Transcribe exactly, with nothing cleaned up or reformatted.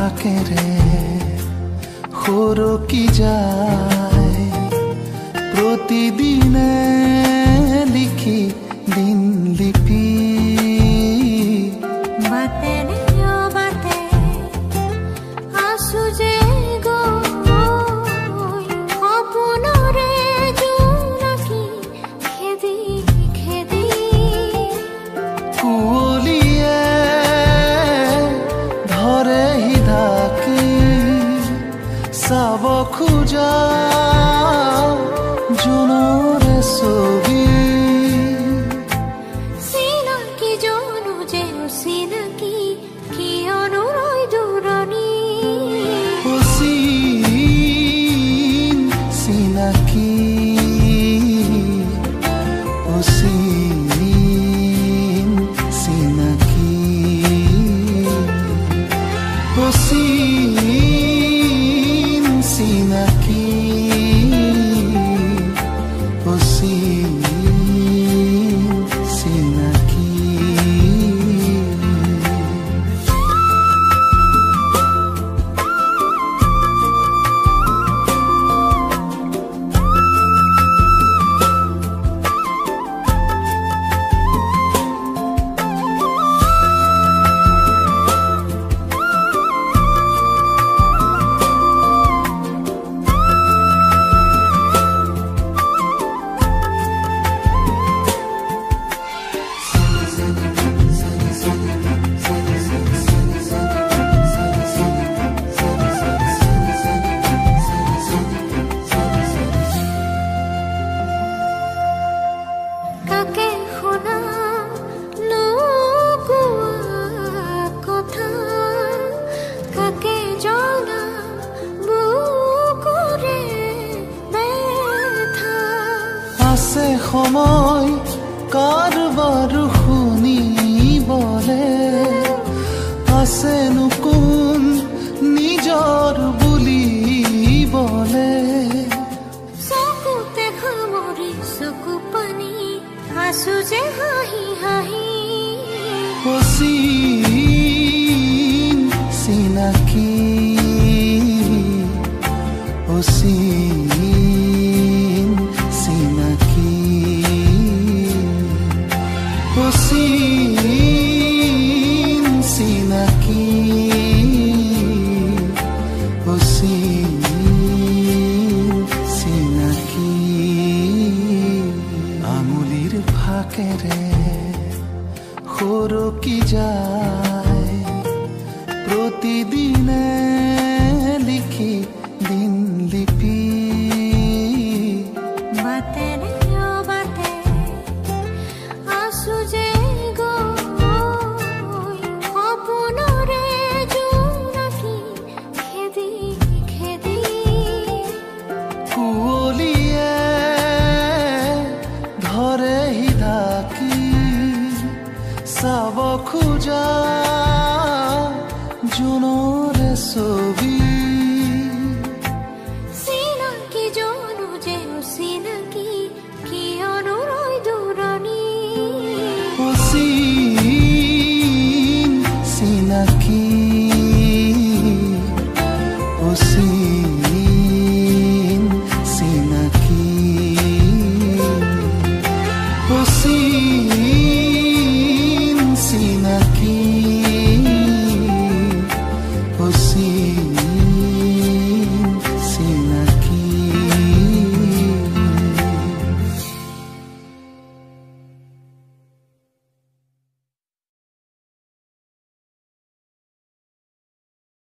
ফাঁকেৰে সৰকি যায় প্ৰতিদিনে লিখি দিন লিপি বাতেৰে বাতে আছো যে সপোনৰে জোনাকী খেদি খেদি কুঁৱলীয়ে ধৰে হিধাকি চাব খোজা জোনৰে ছবি চিনাকি জনো যে চিনাকি কিয়নো ৰৈ দূৰণি অচিন চিনাকি অচিন চিনাকি অচিন চিনাকি অচিন চিনাকি কাকে শুনা নোকোৱা কথা কাকে জনা বুকুৰে ব্যথা আছে সময় কাৰোবাৰো শুনিবলে আছেনো কোন নিজৰ বুলিবলে চকুতে সামৰি চকু পানী আছো যে হাঁহি হাঁহি অচিন চিনাকি অচিন চিনাকি অচিন চিনাকি অচিন চিনাকি আঙুলিৰ ফাঁকেৰে সৰকি যায় প্ৰতিদিনে লিখি দিন লিপি বাতেৰে বাতে আছো যে সপোনৰে জোনাকী খেদি খেদি কুঁৱলীয়ে ধৰে হিধাকি চাব খোজা জোনৰে ছবি